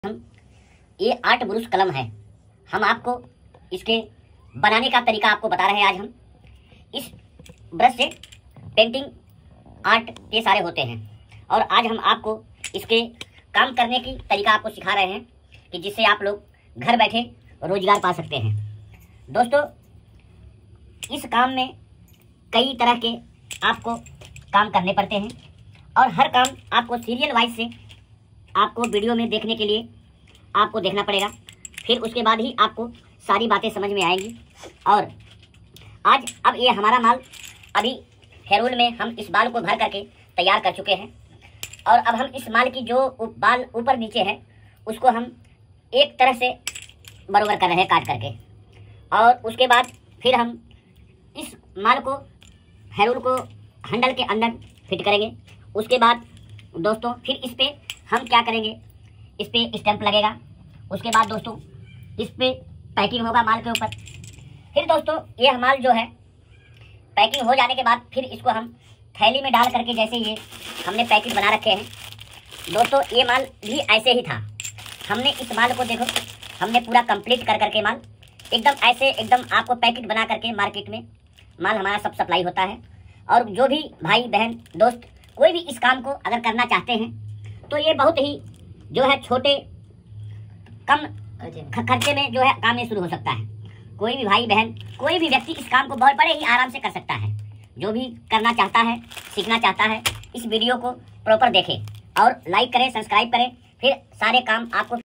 हम ये 8 ब्रुश कलम है। हम आपको इसके बनाने का तरीका आपको बता रहे हैं। आज हम इस ब्रश से पेंटिंग आर्ट ये सारे होते हैं और आज हम आपको इसके काम करने की तरीका आपको सिखा रहे हैं कि जिससे आप लोग घर बैठे रोजगार पा सकते हैं। दोस्तों, इस काम में कई तरह के आपको काम करने पड़ते हैं और हर काम आपको सीरियल वाइज से आपको वीडियो में देखने के लिए आपको देखना पड़ेगा। फिर उसके बाद ही आपको सारी बातें समझ में आएंगी। और आज अब ये हमारा माल अभी हेरोल में हम इस बाल को भर करके तैयार कर चुके हैं और अब हम इस माल की जो बाल ऊपर नीचे है उसको हम एक तरह से बरोबर कर रहे हैं काट करके। और उसके बाद फिर हम इस माल को हेरोल को हैंडल के अंदर फिट करेंगे। उसके बाद दोस्तों फिर इस पे हम क्या करेंगे, इस पे स्टैंप लगेगा। उसके बाद दोस्तों इस पे पैकिंग होगा माल के ऊपर। फिर दोस्तों ये माल जो है पैकिंग हो जाने के बाद फिर इसको हम थैली में डाल करके जैसे ये हमने पैकेट बना रखे हैं। दोस्तों ये माल भी ऐसे ही था। हमने इस माल को देखो हमने पूरा कंप्लीट कर करके माल एकदम ऐसे एकदम आपको पैकेट बना करके मार्केट में माल हमारा सब सप्लाई होता है। और जो भी भाई बहन दोस्त कोई भी इस काम को अगर करना चाहते हैं तो ये बहुत ही जो है छोटे कम खर्चे में जो है काम में शुरू हो सकता है। कोई भी भाई बहन कोई भी व्यक्ति इस काम को बहुत बड़े ही आराम से कर सकता है। जो भी करना चाहता है सीखना चाहता है इस वीडियो को प्रॉपर देखें और लाइक करें, सब्सक्राइब करें। फिर सारे काम आपको